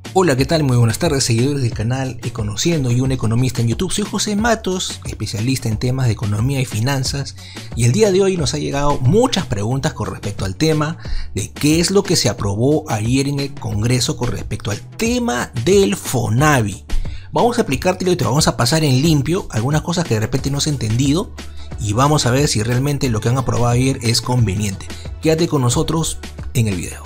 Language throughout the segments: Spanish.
Hola, ¿qué tal? Muy buenas tardes, seguidores del canal Conociendo y un economista en YouTube. Soy José Matos, especialista en temas de economía y finanzas, y el día de hoy nos ha llegado muchas preguntas con respecto al tema de qué es lo que se aprobó ayer en el Congreso con respecto al tema del FONAVI. Vamos a explicártelo y te vamos a pasar en limpio algunas cosas que de repente no has entendido y vamos a ver si realmente lo que han aprobado ayer es conveniente. Quédate con nosotros en el video.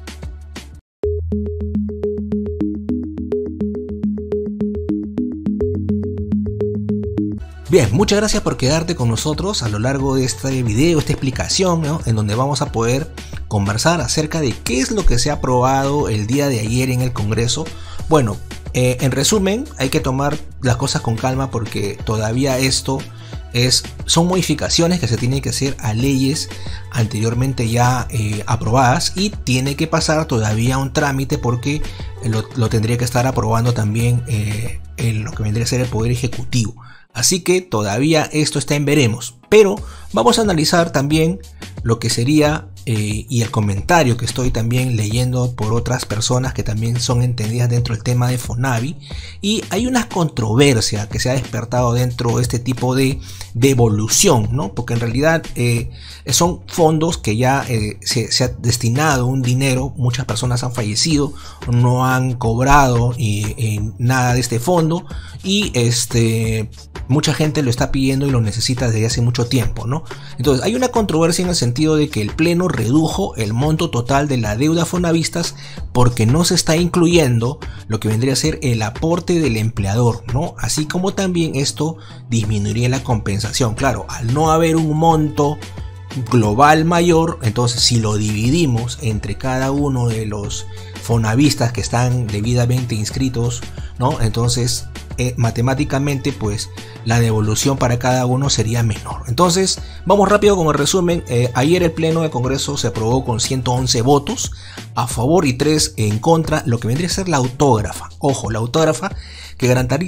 Bien, muchas gracias por quedarte con nosotros a lo largo de este video, esta explicación, ¿no? En donde vamos a poder conversar acerca de qué es lo que se ha aprobado el día de ayer en el Congreso. Bueno, en resumen, hay que tomar las cosas con calma porque todavía esto son modificaciones que se tienen que hacer a leyes anteriormente ya aprobadas y tiene que pasar todavía un trámite porque lo tendría que estar aprobando también lo que vendría a ser el Poder Ejecutivo. Así que todavía esto está en veremos, pero vamos a analizar también lo que sería y el comentario que estoy también leyendo por otras personas que también son entendidas dentro del tema de FONAVI, y hay una controversia que se ha despertado dentro de este tipo de devolución, ¿no? Porque en realidad son fondos que ya se ha destinado un dinero, muchas personas han fallecido, no han cobrado nada de este fondo y mucha gente lo está pidiendo y lo necesita desde hace mucho tiempo, ¿no? Entonces hay una controversia en el sentido de que el Pleno redujo el monto total de la deuda fonavistas porque no se está incluyendo lo que vendría a ser el aporte del empleador, ¿no? Así como también esto disminuiría la compensación. Claro, al no haber un monto global mayor, entonces si lo dividimos entre cada uno de los fonavistas que están debidamente inscritos, ¿no? Entonces matemáticamente pues la devolución para cada uno sería menor. Entonces vamos rápido con el resumen. Ayer el Pleno de Congreso se aprobó con 111 votos a favor y 3 en contra lo que vendría a ser la autógrafa. Ojo, la autógrafa que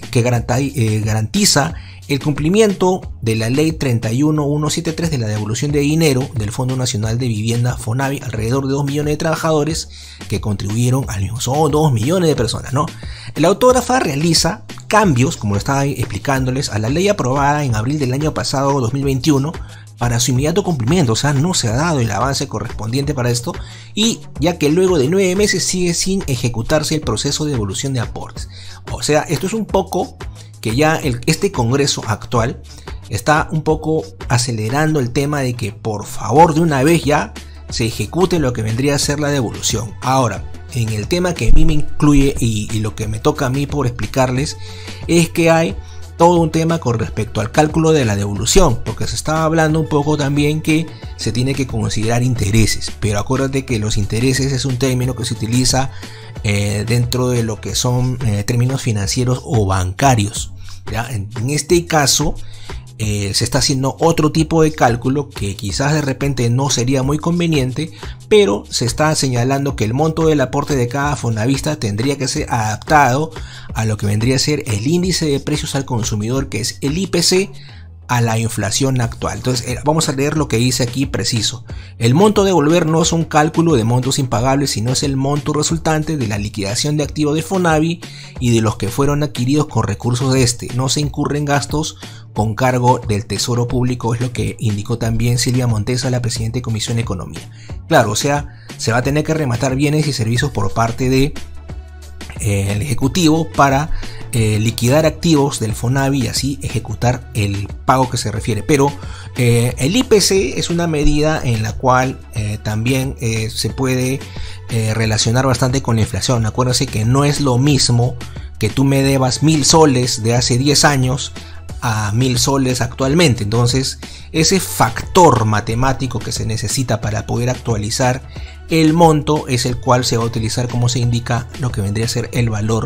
garantiza el cumplimiento de la ley 31173 de la devolución de dinero del Fondo Nacional de Vivienda FONAVI, alrededor de 2 millones de trabajadores que contribuyeron al mismo. Son 2 millones de personas, ¿no? La autógrafa realiza cambios, como lo estaba explicándoles, a la ley aprobada en abril del año pasado, 2021, para su inmediato cumplimiento. O sea, no se ha dado el avance correspondiente para esto, y ya que luego de 9 meses sigue sin ejecutarse el proceso de devolución de aportes. O sea, esto es un poco que ya este Congreso actual está un poco acelerando el tema de que por favor de una vez ya se ejecute lo que vendría a ser la devolución. Ahora, en el tema que a mí me incluye y lo que me toca a mí por explicarles es que hay todo un tema con respecto al cálculo de la devolución, porque se estaba hablando un poco también que se tiene que considerar intereses, pero acuérdate que los intereses es un término que se utiliza dentro de lo que son términos financieros o bancarios, ¿ya? En este caso se está haciendo otro tipo de cálculo que quizás de repente no sería muy conveniente, pero se está señalando que el monto del aporte de cada fonavista tendría que ser adaptado a lo que vendría a ser el índice de precios al consumidor, que es el IPC, a la inflación actual. Entonces vamos a leer lo que dice aquí preciso. El monto a devolver no es un cálculo de montos impagables, sino es el monto resultante de la liquidación de activos de FONAVI y de los que fueron adquiridos con recursos de este. No se incurren gastos con cargo del Tesoro Público, es lo que indicó también Silvia Montesa, la presidenta de Comisión de Economía. Claro, o sea, se va a tener que rematar bienes y servicios por parte de el Ejecutivo para liquidar activos del FONAVI y así ejecutar el pago que se refiere. Pero el IPC es una medida en la cual también se puede relacionar bastante con la inflación. Acuérdense que no es lo mismo que tú me debas 1000 soles de hace 10 años a 1000 soles actualmente. Entonces ese factor matemático que se necesita para poder actualizar el monto es el cual se va a utilizar como se indica lo que vendría a ser el valor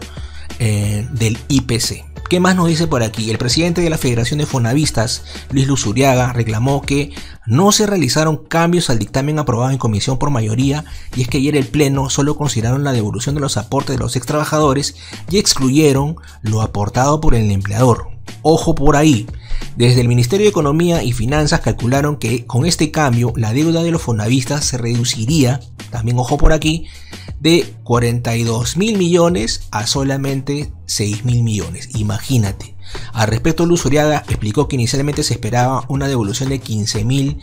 del IPC. ¿Qué más nos dice por aquí? El presidente de la Federación de Fonavistas, Luis Luzuriaga, reclamó que no se realizaron cambios al dictamen aprobado en comisión por mayoría, y es que ayer el Pleno solo consideraron la devolución de los aportes de los ex trabajadores y excluyeron lo aportado por el empleador. Ojo por ahí. Desde el Ministerio de Economía y Finanzas calcularon que con este cambio la deuda de los fonavistas se reduciría, también ojo por aquí, de 42.000 millones a solamente 6.000 millones. Imagínate. Al respecto, Luz Uriaga explicó que inicialmente se esperaba una devolución de 15.000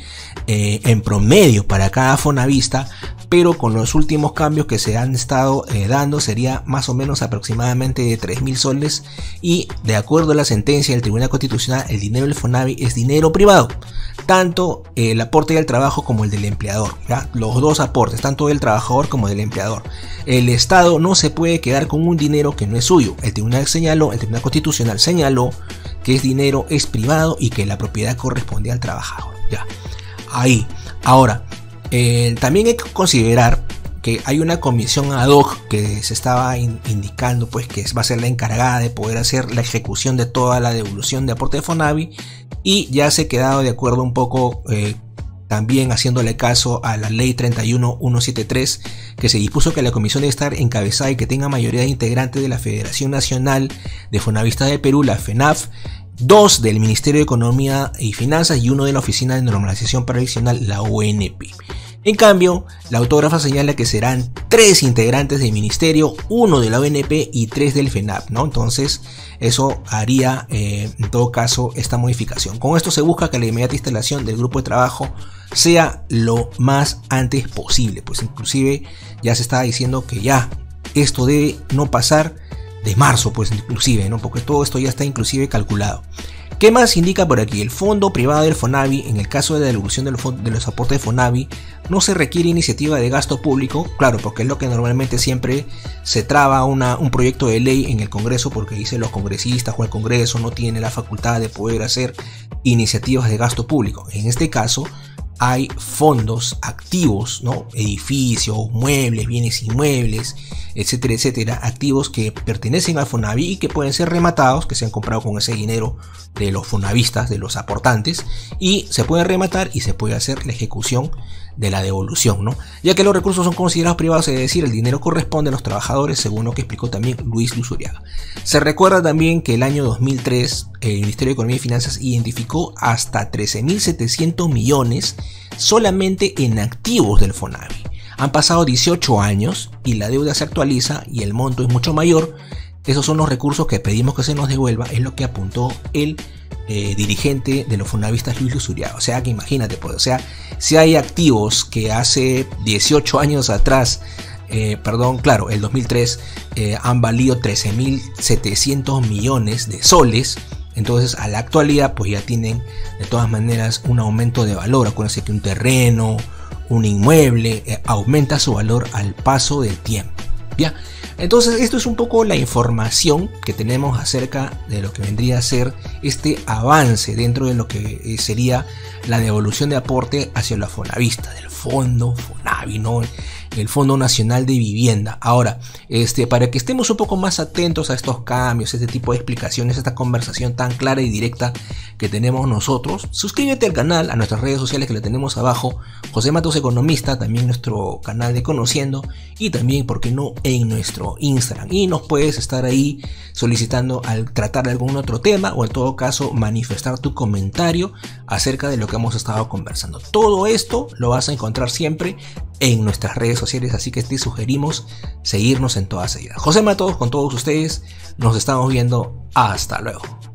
en promedio para cada fonavista, pero con los últimos cambios que se han estado dando sería más o menos aproximadamente de 3.000 soles, y de acuerdo a la sentencia del Tribunal Constitucional, el dinero del Fonavi es dinero privado, tanto el aporte del trabajo como el del empleador, ¿ya? Los dos aportes, tanto del trabajador como del empleador. El Estado no se puede quedar con un dinero que no es suyo. El Tribunal Constitucional señaló que es dinero es privado y que la propiedad corresponde al trabajador. Ya, ahí. Ahora, también hay que considerar que hay una comisión ad hoc que se estaba indicando, pues, que va a ser la encargada de poder hacer la ejecución de toda la devolución de aporte de Fonavi, y ya se ha quedado de acuerdo un poco, también haciéndole caso a la ley 31173, que se dispuso que la comisión debe estar encabezada y que tenga mayoría de integrantes de la Federación Nacional de Fonavistas del Perú, la FENAF, 2 del Ministerio de Economía y Finanzas y 1 de la Oficina de Normalización Previsional, la ONP. En cambio, la autógrafa señala que serán 3 integrantes del ministerio, 1 de la ONP y 3 del FENAP, ¿no? Entonces, eso haría, en todo caso, esta modificación. Con esto se busca que la inmediata instalación del grupo de trabajo sea lo más antes posible. Pues inclusive ya se estaba diciendo que ya esto debe no pasar de marzo, pues inclusive, ¿no? Porque todo esto ya está inclusive calculado. ¿Qué más indica por aquí? El fondo privado del Fonavi, en el caso de la devolución de los aportes de Fonavi, no se requiere iniciativa de gasto público, claro, porque es lo que normalmente siempre se traba un proyecto de ley en el Congreso, porque dicen los congresistas o el Congreso no tiene la facultad de poder hacer iniciativas de gasto público. En este caso, hay fondos activos, ¿no? Edificios, muebles, bienes inmuebles, etcétera, etcétera, activos que pertenecen al Fonavi y que pueden ser rematados, que se han comprado con ese dinero de los fonavistas, de los aportantes, y se puede rematar y se puede hacer la ejecución de la devolución, ¿no? Ya que los recursos son considerados privados, es decir, el dinero corresponde a los trabajadores, según lo que explicó también Luz Uriaga. Se recuerda también que el año 2003 el Ministerio de Economía y Finanzas identificó hasta 13.700 millones solamente en activos del Fonavi. Han pasado 18 años y la deuda se actualiza y el monto es mucho mayor. Esos son los recursos que pedimos que se nos devuelva, es lo que apuntó el dirigente de los fonavistas, Luz Uriaga. O sea que imagínate, pues, o sea, si hay activos que hace 18 años atrás, claro, el 2003 han valido 13.700 millones de soles, entonces a la actualidad pues ya tienen de todas maneras un aumento de valor. Acuérdense que un terreno, un inmueble, aumenta su valor al paso del tiempo. ¿Ya? Entonces esto es un poco la información que tenemos acerca de lo que vendría a ser este avance dentro de lo que sería la devolución de aporte hacia la fonavista, del fondo Fonavi, ¿no? El Fondo Nacional de Vivienda. Ahora, para que estemos un poco más atentos a estos cambios, este tipo de explicaciones, esta conversación tan clara y directa que tenemos nosotros, suscríbete al canal, a nuestras redes sociales que la tenemos abajo, José Matos Economista, también nuestro canal de Conociendo, y también, ¿por qué no?, en nuestro Instagram. Y nos puedes estar ahí solicitando al tratar de algún otro tema, o en todo caso manifestar tu comentario acerca de lo que hemos estado conversando. Todo esto lo vas a encontrar siempre en nuestras redes sociales, así que te sugerimos seguirnos en todas ellas. José Matos con todos ustedes, nos estamos viendo, hasta luego.